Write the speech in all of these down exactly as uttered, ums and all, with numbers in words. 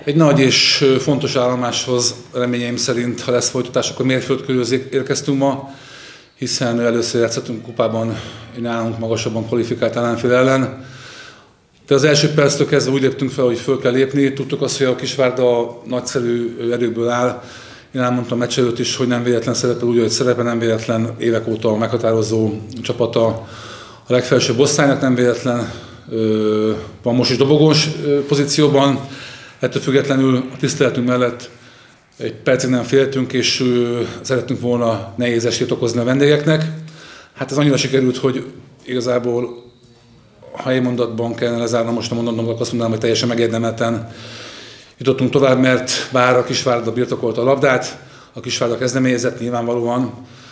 Egy nagy és fontos állomáshoz reményeim szerint, ha lesz folytatás, akkor mérföld körül érkeztünk ma, hiszen először játszottunk kupában egy nálunk magasabban kvalifikált ellenfél ellen. De az első perctől kezdve úgy léptünk fel, hogy föl kell lépni. Tudtuk azt, hogy a Kisvárda nagyszerű erőkből áll. Én elmondtam meccs előtt is, hogy nem véletlen szerepel úgy, hogy szerepel, nem véletlen évek óta a meghatározó csapata a legfelsőbb osztálynak, nem véletlen van most is dobogós pozícióban. Ettől függetlenül a tiszteletünk mellett egy percig nem féltünk, és szerettünk volna nehéz esélyt okozni a vendégeknek. Hát ez annyira sikerült, hogy igazából, ha egy mondatban kellene lezárnom, most a mondatomnak azt mondanám, hogy teljesen megérdemelten jutottunk tovább, mert bár a Kisvárda birtokolta a labdát, a Kisvárda kezdeményezett nyilvánvalóan,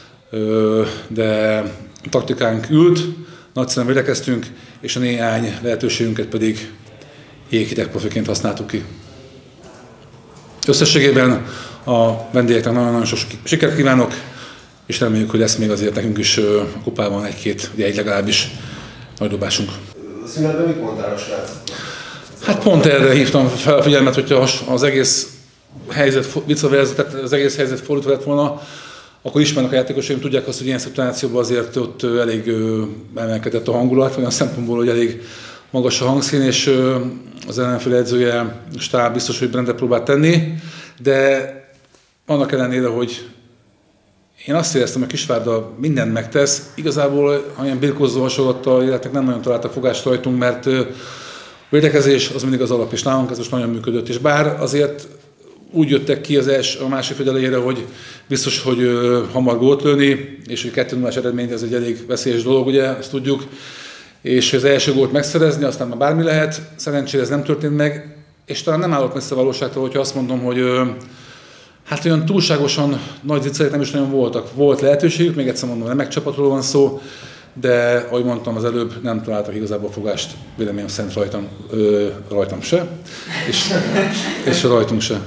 de a taktikánk ült, nagyszerűen védekeztünk, és a néhány lehetőségünket pedig jéghideg profiként használtuk ki. Összességében a vendégeknek nagyon-nagyon sok sikert kívánok, és reméljük, hogy lesz még azért nekünk is a kupában egy-két, ugye egy legalábbis nagy dobásunk. A szünetben mit mondtál a srácoknak? Hát pont erre hívtam fel a figyelmet, hogyha az egész helyzet, viccaverze, az egész helyzet fordítva lett volna, akkor ismernek a játékosaim, tudják azt, hogy ilyen szituációban azért ott elég emelkedett a hangulat, olyan szempontból, hogy elég magas a hangszín, és az ellenfél edzője, stáb biztos, hogy rendet próbált tenni, de annak ellenére, hogy én azt éreztem, hogy Kisvárda mindent megtesz, igazából olyan birkózó hasonlattal életek nem nagyon találtak fogást rajtunk, mert védekezés az mindig az alap, és nálunk ez most nagyon működött, és bár azért úgy jöttek ki az első, a másik fél elejére, hogy biztos, hogy ö, hamar gólt lőni, és hogy kettő nullás eredmény, ez egy elég veszélyes dolog, ugye, ezt tudjuk, és az első gólt megszerezni, aztán már bármi lehet, szerencsére ez nem történt meg, és talán nem állok messze a valóságtól, hogyha azt mondom, hogy ö, hát olyan túlságosan nagy viccelek nem is nagyon voltak. Volt lehetőségük, még egyszer mondom, nem egy csapatról van szó, de ahogy mondtam az előbb, nem találtak igazából fogást, véleményem szerint rajtam, ö, rajtam se, és, és rajtunk se.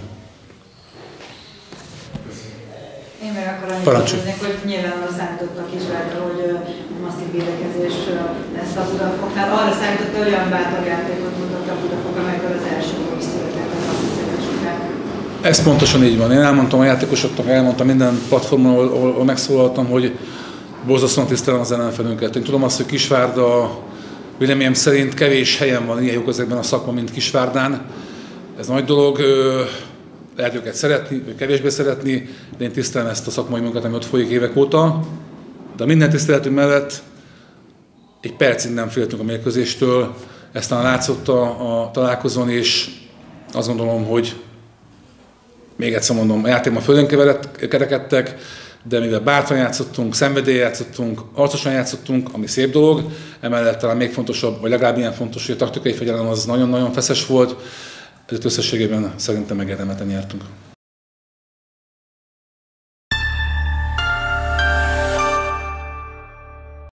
Én meg akkor annyit kérdeznék, hogy nyilván arra számítottak Kisvárda, hogy masszív védekezés lesz a Budafoknál. Arra számított, hogy olyan bátor játékot mutattak a Budafok, amelyből az első gól is született az asszisztens után. Ez pontosan így van. Én elmondtam a játékosoknak, elmondtam minden platformon, ahol, ahol, ahol megszólaltam, hogy borzasztóan tisztelem az ellenfelünket. Én tudom azt, hogy Kisvárda véleményem szerint kevés helyen van ilyen jó közegben a szakma, mint Kisvárdán. Ez nagy dolog. Lehet őket szeretni, vagy kevésbé szeretni, de én tisztelem ezt a szakmai munkát, ami ott folyik évek óta. De minden tiszteletünk mellett egy percig nem féltünk a mérkőzéstől, ezt talán látszott a, a találkozón, és azt gondolom, hogy még egyszer mondom, a játékban földön kerekedtek, de mivel bátran játszottunk, szenvedéllyel játszottunk, arcosan játszottunk, ami szép dolog, emellett talán még fontosabb, vagy legalább ilyen fontos, hogy a taktikai fegyelem az nagyon-nagyon feszes volt, ezért összességében szerintem megérdemelten nyertünk.